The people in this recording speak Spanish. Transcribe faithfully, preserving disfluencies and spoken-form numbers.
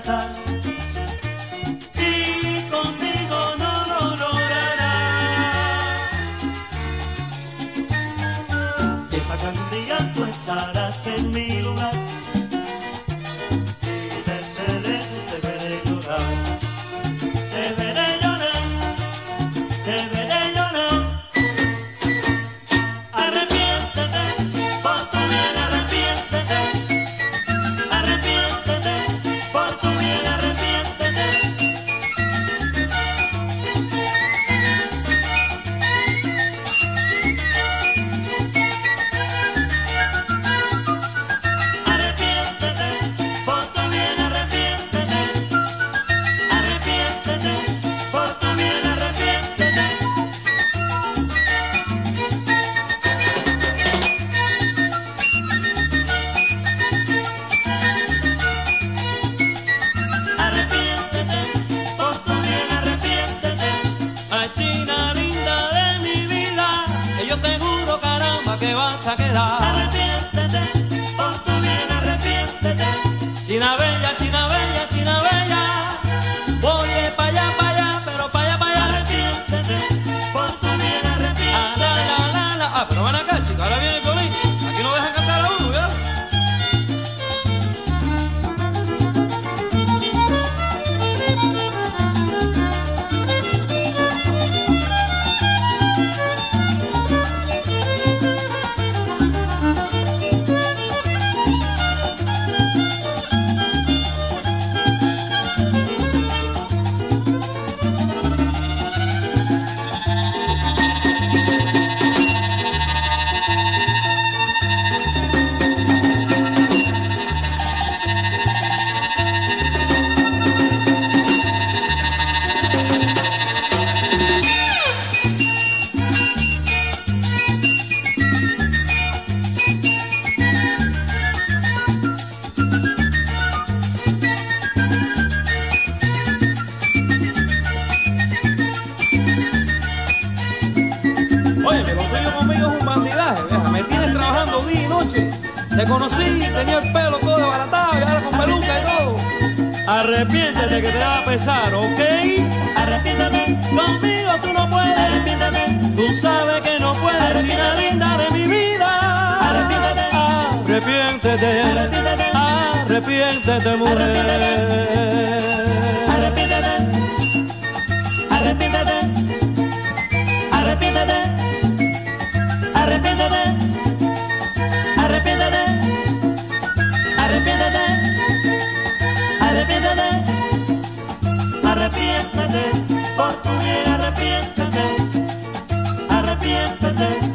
besar y conmigo no lo lograrás. Piensa que algún día tú estarás en mi lugar y desde lejos te veré llorar, te veré llorar, te veré llorar. Arrepiéntete, por tu bien arrepiéntete, arrepiéntete, por tu bien arrepiéntete. Arrepiéntete, por tu bien arrepiéntete, arrepiéntete, por tu bien arrepiéntete. Arrepiéntete, por tu bien arrepiéntete. Ay, china linda de mi vida, que yo te juro, caramba, que vas a quedar. Arrepiéntete, por tu bien arrepiéntete. China bella, china bella, china bella, oye pa' allá, pa' allá, pero pa' allá, pa' allá. Arrepiéntete, por tu bien arrepiéntete. Ah, la, la, la, la. Ah, pero ven acá, chica, ahora viene el violín. Aquí no dejan cantar a uno, ¿ya? Oye, lo tuyo conmigo es un bandidaje, vieja. Me tienes trabajando día y noche. Te conocí, tenía el pelo todo desbaratado y ahora con peluca y todo. Arrepiéntete que te va a pesar, ¿ok? Arrepiéntete, conmigo tú no puedes. Arrepiéntete, tú sabes que no puedes. China linda de mi vida. Arrepiéntete, arrepiéntete, arrepiéntete, arrepiéntete, mujer. Arrepiéntete, arrepiéntete, arrepiéntete, arrepiéntete, arrepiéntete, arrepiéntete, arrepiéntete, arrepiéntete, por tu bien arrepiéntete, arrepiéntete.